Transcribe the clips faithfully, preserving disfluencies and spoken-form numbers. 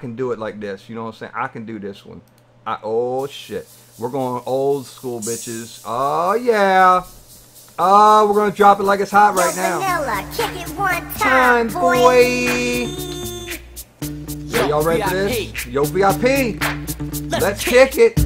can do it like this. You know what I'm saying? I can do this one. I, oh, shit. We're going old school, bitches. Oh, yeah. Oh, we're going to drop it like it's hot right now. Vanilla, kick it one Time, time, boy. boy. So y'all ready for this? Yo, V I P. Let's kick it.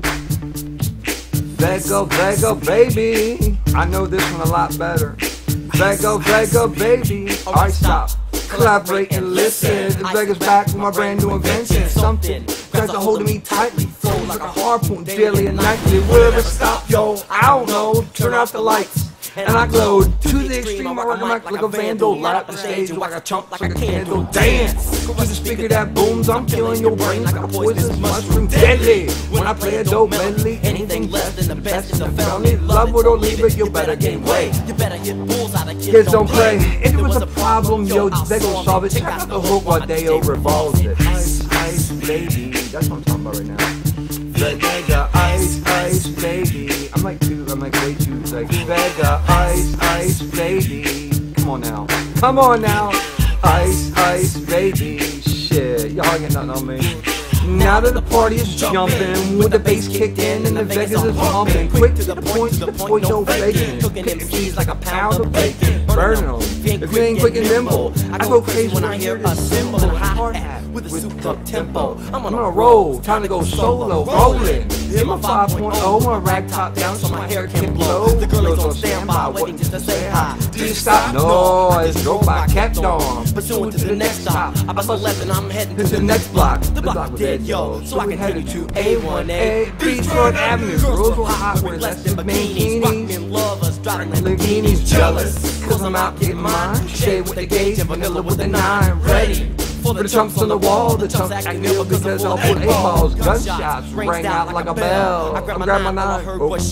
Vega, Vega, baby. I know this one a lot better. Vega, Vega, baby. Alright, stop. Collaborate and listen. The Vega's back with my brand new invention. Something grabs a hold of me tightly, flow like a harpoon daily and nightly. Will it stop, yo? I don't know. Turn out the lights. And I glowed to the extreme. I rock the mic like a vandal. Light up the stage like a chump, like a candle. Dance to the speaker that booms. I'm killing your brain like a poisonous mushroom. Deadly when I play a dope medley. Anything less than the best in the family. Love it or leave it, you better gain weight. You better hit bulls out of kids don't play. If it was a problem, yo, they gon' solve it. Check out the hook while Deo revolves it. Ice, ice, baby. That's what I'm talking about right now. Vega, ice, ice, baby. I'm like too, I'm like way too, like Vega, ice, ice, baby. Come on now, come on now. Ice, ice, baby. Shit, y'all ain't got nothing on me. Now that the party is jumping, with the bass kicked in and the Vegas is pumping. Quick to the point, to the point, no faking. Cooking them cheese like a pound of bacon. Burning them. If you ain't quick and nimble, I go crazy when I hear a cymbal. Hard hat with a souped up tempo. I'm on a roll, time to go solo, rolling. In my five point oh, my rag top down so my hair can blow. The girl is on standby, waiting just to say hi. Do you stop? No, it's drove by, kept on. Pursuing to the next stop. I bust a left and I'm heading to the next block. The block was dead, yo, so I can head to A one A. Beachfront Avenue, girls were hot with less than bikinis. Rockin' lovers, driving Lamborghinis, jealous. Cause I'm out getting mine. Shade with the gauge and vanilla with the nine. Ready for the chunks on the wall, the chunks acting ill because I'll put eight balls. Gunshots rang out like a bell. I grab my knife,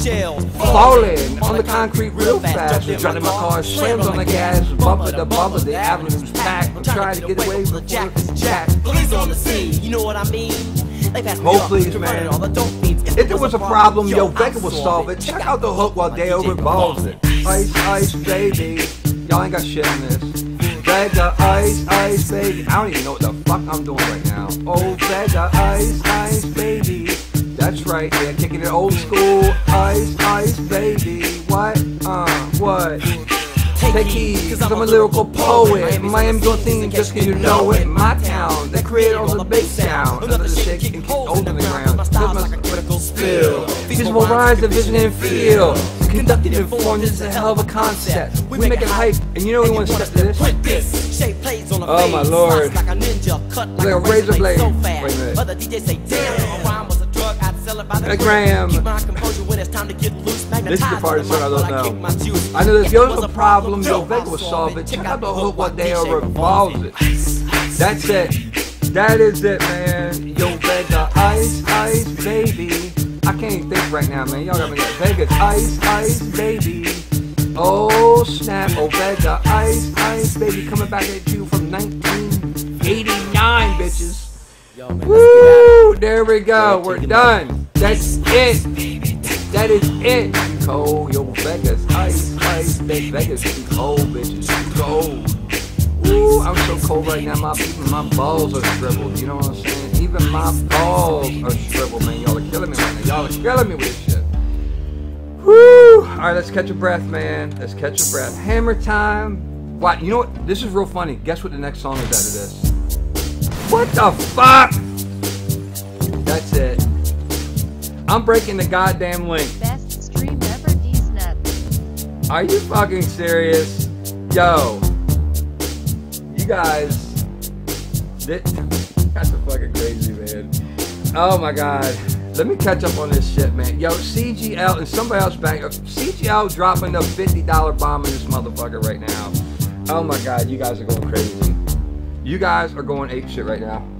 falling on the concrete real fast. Driving my car, slammed on the gas, bumper to bumper, the avenue's packed. I'm trying to get away from the jack. Police on the scene, you know what I mean? Oh please, man. If there was a problem, yo, Vega will solve it. Check out the hook while Deo revolves it. Ice, ice, baby. Y'all ain't got shit in this. Vega, ice, ice, baby. I don't even know what the fuck I'm doing right now. Oh, Vega, ice, ice, baby. That's right, yeah, kicking it old school. Ice, ice, baby. What? Uh, what? Take heed, cause I'm a lyrical poet. Miami gon' sing just cause you know it. My town, they create all the big sound. Another shit can keep old in the ground. Live my critical spill. Visual rhymes, the vision and feel. Conducted and formed, this is a hell of a concept. We make it hype, and you know we want to step to this. Oh my lord. Like a razor blade. Wait a minute. Hey Graham. This is the part of the song I don't know. I know there's yo, a problem, yo, Vega will solve it. Check out the hook while Deo revolves it. That's it. That is it, man. Yo, Vega, ice, ice, baby. I can't even think right now, man. Y'all got me at Vegas, ice, ice, baby. Oh, snap. Oh, Vega, ice, ice, baby. Coming back at you from nineteen eighty-nine, bitches. Woo! There we go. We're done. That's it. That is it. Cold, yo, Vegas, ice, ice, baby. Vegas too cold, bitches. Too cold. Woo! I'm so cold right now. My even my balls are shriveled. You know what I'm saying? Even my balls are shriveled, man. Y'all are killing me right now. Y'all are killing me with this shit. Woo! All right, let's catch a breath, man. Let's catch a breath. Hammer time. What? You know what? This is real funny. Guess what the next song is out of this? What the fuck? That's it. I'm breaking the goddamn link. Best stream ever, D-Snap. Are you fucking serious? Yo. You guys. This, that's a fucking crazy, man. Oh my god. Let me catch up on this shit, man. Yo, C G L and somebody else back. C G L dropping the fifty dollar bomb in this motherfucker right now. Oh my god, you guys are going crazy. You guys are going ape shit right now.